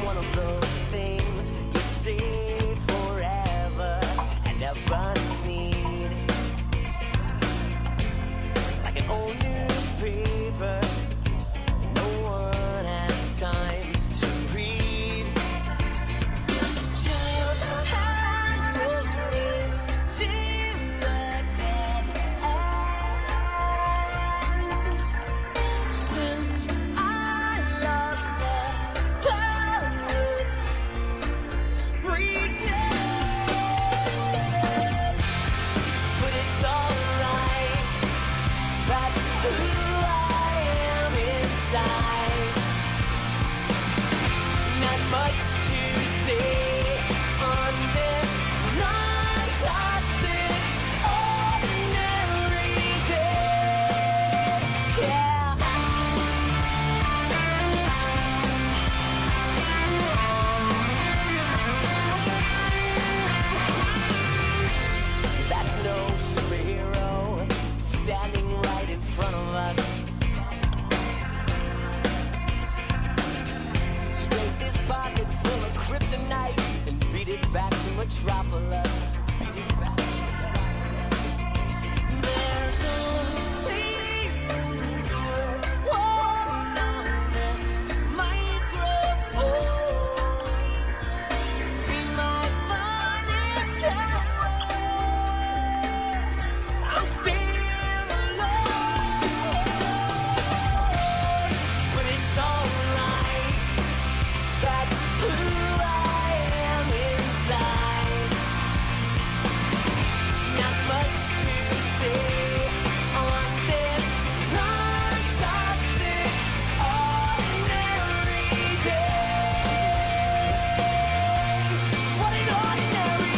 one of those things you say forever and never need. Like an old newspaper no one has time to read. This child has broken into the dead end. Since I lost the power to pretend, but it's alright. That's who I am inside. Not much to say on this non-toxic ordinary day. Yeah. That's no superhero standing right in front of us. So take this pocket full of kryptonite and beat it back to Metropolis. There's only one on this microphone. Be my finest hour. I'm still alone, but it's alright. That's who I am inside. Not much to say on this non-toxic ordinary day. What an ordinary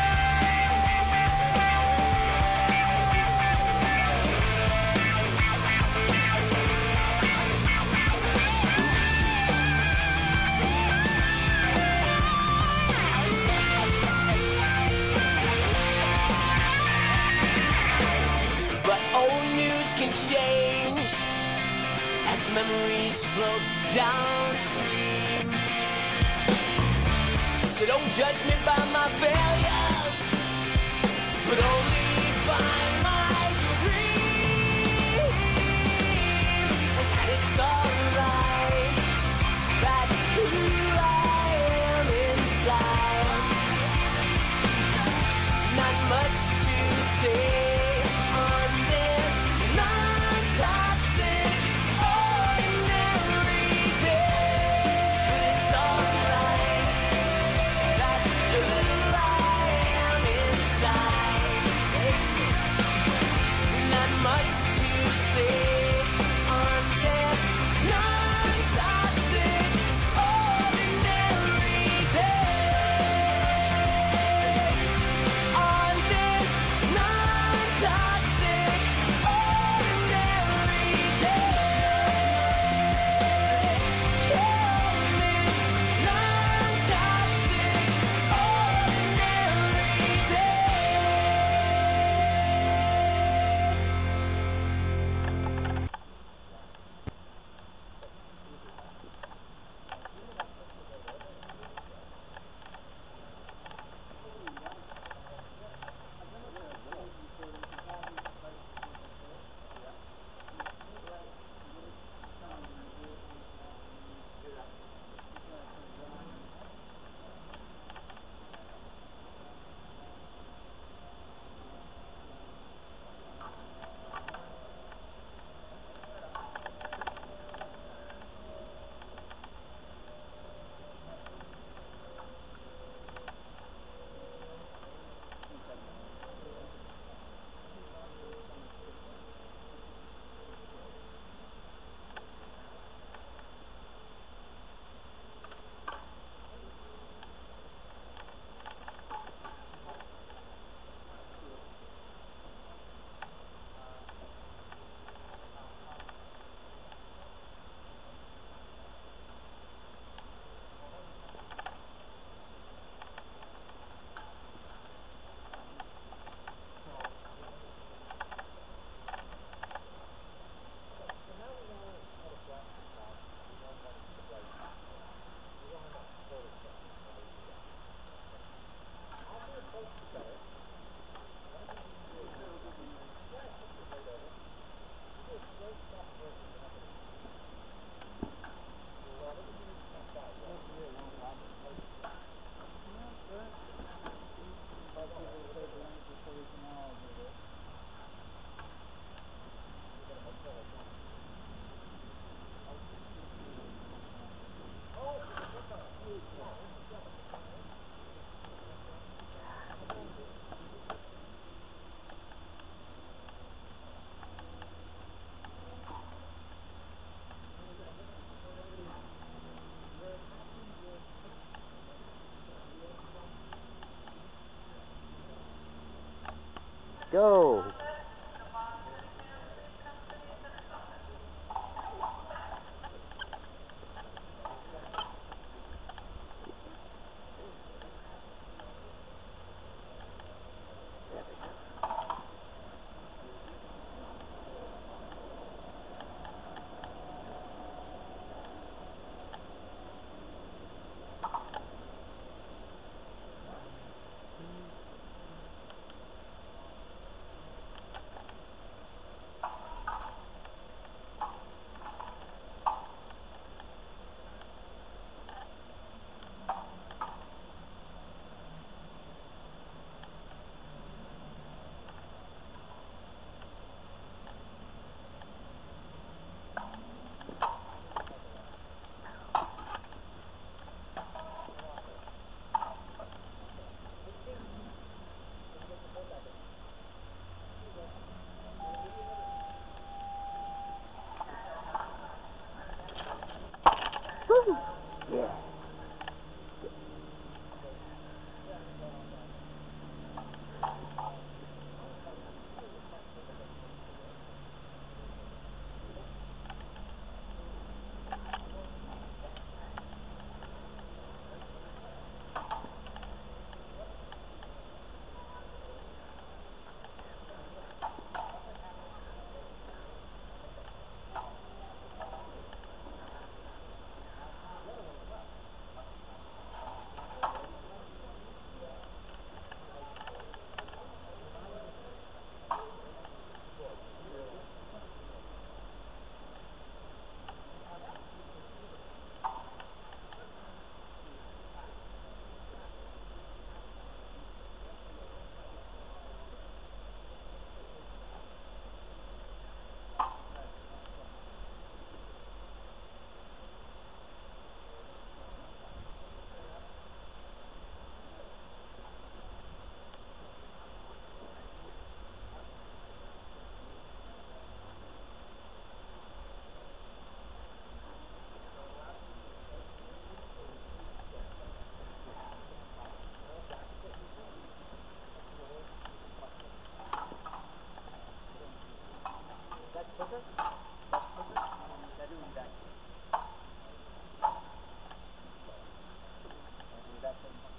But old news can change as memories float downstream. So don't judge me by my failures, but only by my dreams. And it's alright. That's who I am inside. Not much to say on this non-toxic ordinary day, but it's alright. That's who I am inside. Go. Woo! Yeah. That's